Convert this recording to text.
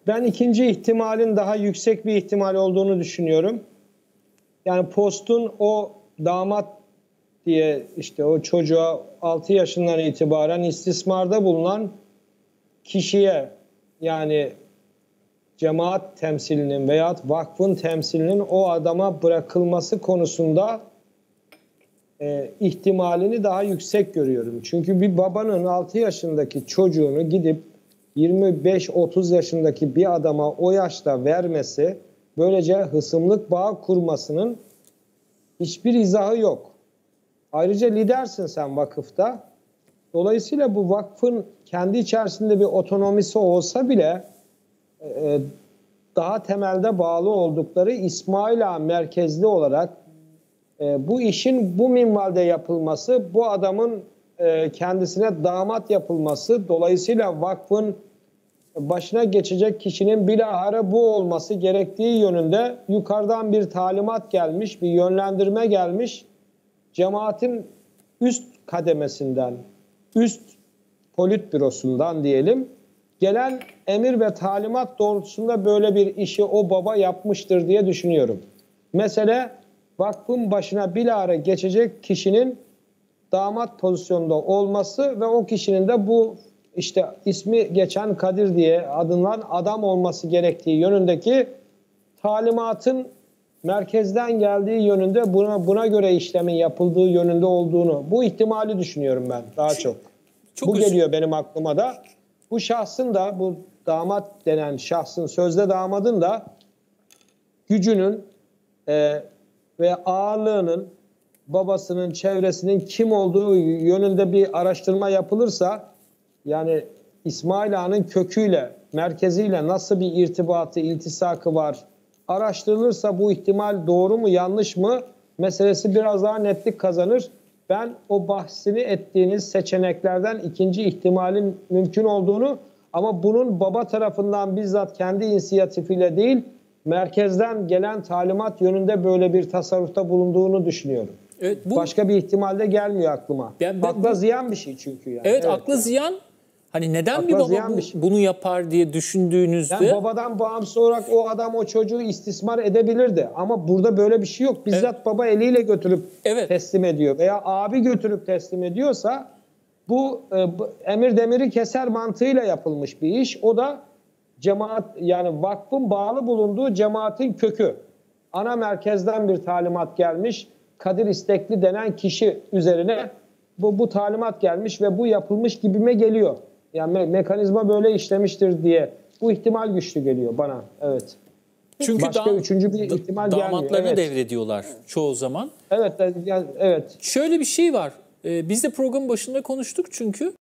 Ben ikinci ihtimalin daha yüksek bir ihtimal olduğunu düşünüyorum. Yani postun o damat diye işte o çocuğa 6 yaşından itibaren istismarda bulunan kişiye, yani cemaat temsilinin veya vakfın temsilinin o adama bırakılması konusunda ihtimalini daha yüksek görüyorum. Çünkü bir babanın 6 yaşındaki çocuğunu gidip 25-30 yaşındaki bir adama o yaşta vermesi, böylece hısımlık bağ kurmasının hiçbir izahı yok. Ayrıca lidersin sen vakıfta. Dolayısıyla bu vakfın kendi içerisinde bir otonomisi olsa bile daha temelde bağlı oldukları İsmaila merkezli olarak bu işin bu minvalde yapılması, bu adamın kendisine damat yapılması, dolayısıyla vakfın başına geçecek kişinin bilahare bu olması gerektiği yönünde yukarıdan bir talimat gelmiş, bir yönlendirme gelmiş. Cemaatin üst kademesinden, üst politbürosundan diyelim, gelen emir ve talimat doğrultusunda böyle bir işi o baba yapmıştır diye düşünüyorum. Mesele vakfın başına bilahare geçecek kişinin damat pozisyonunda olması ve o kişinin de bu işte ismi geçen Kadir diye adından adam olması gerektiği yönündeki talimatın merkezden geldiği yönünde, buna göre işlemin yapıldığı yönünde olduğunu, bu ihtimali düşünüyorum ben daha çok. Bu geliyor benim aklıma da. Bu şahsın da, bu damat denen şahsın, sözde damadın da gücünün ve ağırlığının, babasının, çevresinin kim olduğu yönünde bir araştırma yapılırsa, yani İsmail Ağa'nın köküyle, merkeziyle nasıl bir irtibatı, iltisakı var araştırılırsa, bu ihtimal doğru mu yanlış mı meselesi biraz daha netlik kazanır. Ben o bahsini ettiğiniz seçeneklerden ikinci ihtimalin mümkün olduğunu, ama bunun baba tarafından bizzat kendi inisiyatifiyle değil, merkezden gelen talimat yönünde böyle bir tasarrufta bulunduğunu düşünüyorum. Evet, başka bir ihtimal gelmiyor aklıma. Akla ziyan bir şey çünkü. Yani. Evet, akla ziyan. Hani neden akla bir baba bunu yapar diye düşündüğünüzde... Yani babadan bağımsız olarak o adam o çocuğu istismar edebilirdi. Ama burada böyle bir şey yok. Bizzat baba eliyle götürüp teslim ediyor. Veya abi götürüp teslim ediyorsa bu emir demiri keser mantığıyla yapılmış bir iş. O da cemaat, yani vakfın bağlı bulunduğu cemaatin kökü. Ana merkezden bir talimat gelmiş. Kadir İstekli denen kişi üzerine bu talimat gelmiş ve bu yapılmış gibime geliyor. Yani mekanizma böyle işlemiştir diye. Bu ihtimal güçlü geliyor bana. Evet. Çünkü başka üçüncü bir ihtimal gelmiyor. Damatlarını devrediyorlar çoğu zaman. Evet, evet. Şöyle bir şey var. Biz de programın başında konuştuk çünkü.